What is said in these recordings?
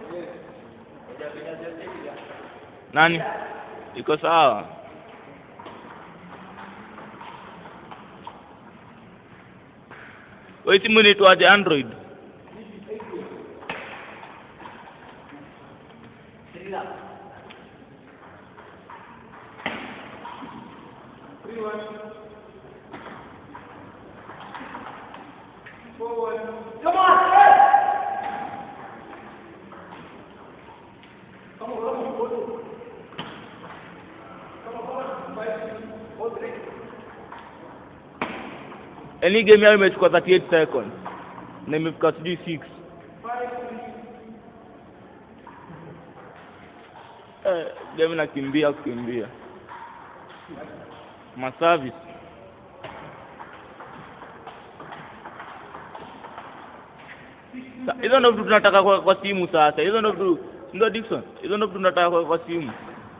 Nani? Iko sawa. Wewe simu ni tuaje Android? Come on, Any game yao imechukua 38 seconds. Na imefika sijui 6. Game nakimbia kukimbia. Maservice. Hizo ndio vitu tunataka kwa simu sasa. Hizo ndio vitu ndio Dickson. Hizo ndio vitu tunataka kwa simu.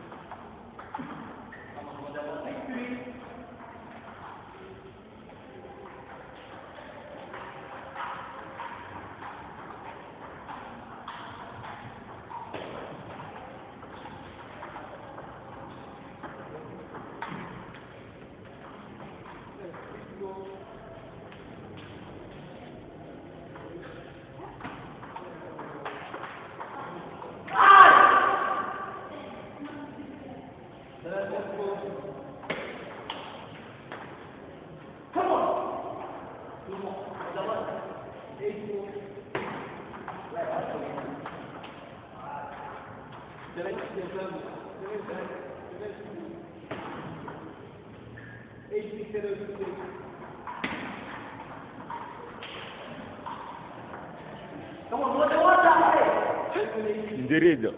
Njiriga.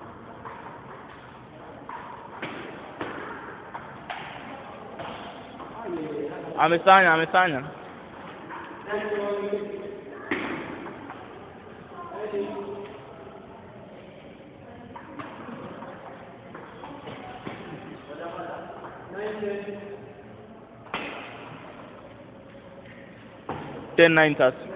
Amesanya. Ten 9 sasa.